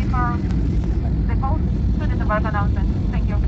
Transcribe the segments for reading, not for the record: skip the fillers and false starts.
wait for the post to disembark announcement. Thank you.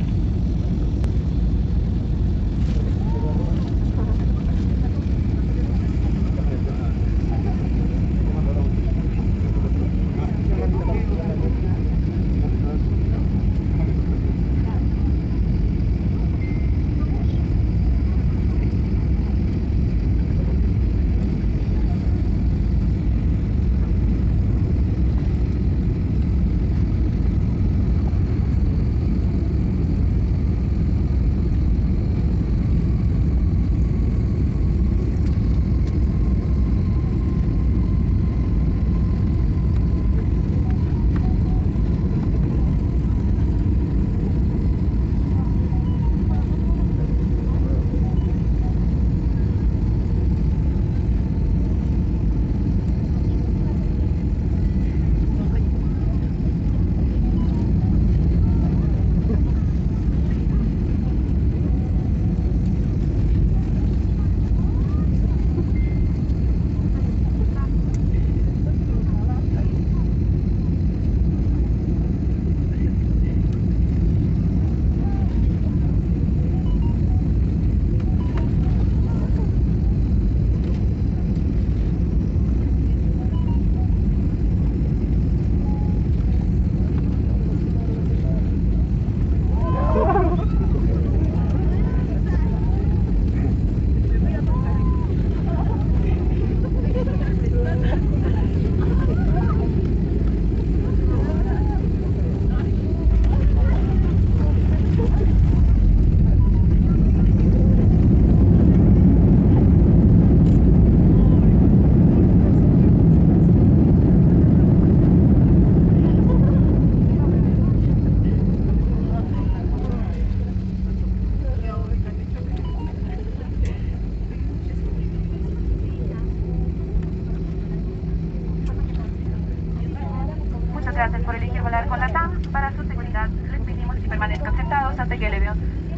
Muchas gracias por elegir volar con LATAM. Para su seguridad, les pedimos que permanezcan sentados hasta que el avión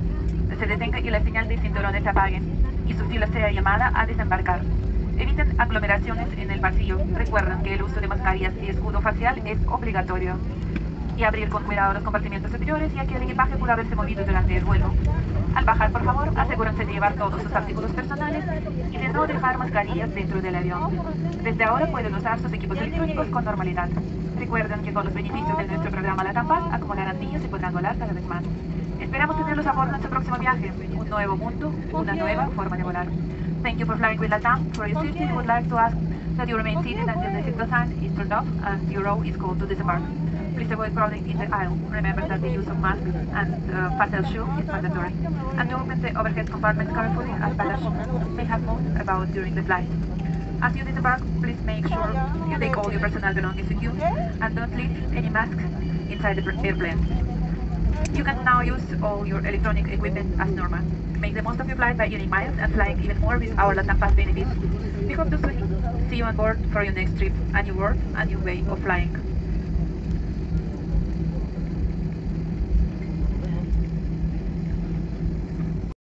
se detenga y la señal de cinturones se apague y su fila sea llamada a desembarcar. Eviten aglomeraciones en el pasillo. Recuerden que el uso de mascarillas y escudo facial es obligatorio. Y abrir con cuidado los compartimientos superiores, ya que el equipaje pudo haberse movido durante el vuelo. Al bajar, por favor, asegúrense de llevar todos sus artículos personales y de no dejar mascarillas dentro del avión. Desde ahora pueden usar sus equipos electrónicos con normalidad. Recuerden que con los beneficios de nuestro programa LATAM Pass acumularán millas y podrán volar cada vez más. Esperamos tenerlos a bordo en su próximo viaje. Un nuevo mundo, una nueva forma de volar. Thank you for flying with LATAM. For your safety, we would like to ask that you remain seated until the signal sign is turned off and your row is called to disembark. Please avoid crowding in the aisle. Remember that the use of masks and facial shield is mandatory. And to open the overhead compartments carefully, as passengers may have moved about during the flight. As you disembark, please make sure you take all your personal belongings with you and don't leave any masks inside the airplane. You can now use all your electronic equipment as normal. Make the most of your flight by earning miles and flying even more with our LATAM Pass benefits. We hope to see you on board for your next trip, a new world, a new way of flying.